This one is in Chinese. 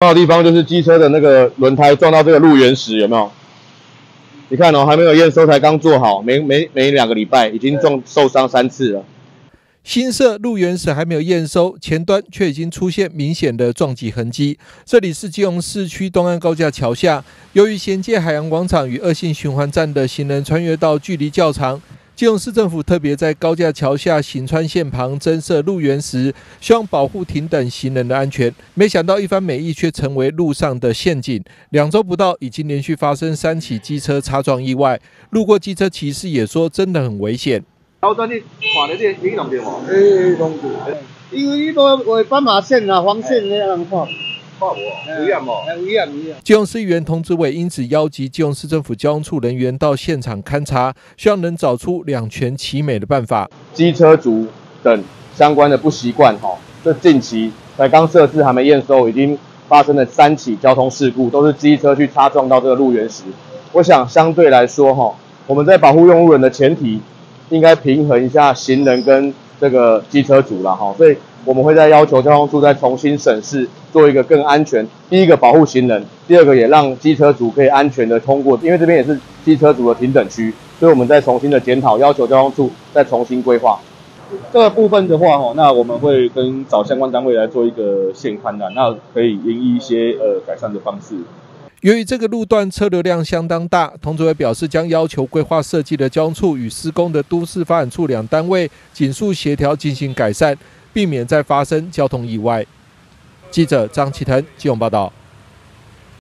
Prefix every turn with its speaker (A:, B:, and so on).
A: 的地方就是机车的那个轮胎撞到这个路缘石，有没有？你看哦，还没有验收，才刚做好，没2个礼拜，已经受伤3次了。
B: 新设路缘石还没有验收，前端却已经出现明显的撞击痕迹。这里是基隆市区东岸高架桥下，由于衔接海洋广场与2线循环站的行人穿越道距离较长，基隆市政府特别在高架桥下行穿线旁增设路缘石，希望保护停等行人的安全。没想到一番美意却成为路上的陷阱。2周不到，已经连续发生3起机车擦撞意外，路过机车骑士也说真的很危险。
A: 高端你看到这影弄到无？
C: 弄到，因为你都画斑马线啊、黄线那样看。
A: 有验无？
C: 有验。
B: 基隆市议员童子伟因此邀集基隆市政府交通处人员到现场勘查，希望能找出两全其美的办法。
A: 机车族等相关的不习惯，这近期才刚设置还没验收，已经发生了3起交通事故，都是机车去擦撞到这个路缘石。我想相对来说，我们在保护用路人的前提，应该平衡一下行人跟这个机车族啦，所以我们会再要求交通处再重新审视，做一个更安全。第一个保护行人，第二个也让机车族可以安全的通过，因为这边也是机车族的停等区，所以我们再重新的检讨，要求交通处再重新规划。
D: 这个部分的话，那我们会找相关单位来做一个现勘的，那可以研议一些改善的方式。
B: 由于这个路段车流量相当大，童子伟表示将要求规划设计的交通处与施工的都市发展处2单位紧速协调进行改善，避免再发生交通意外。记者张启腾基隆报道。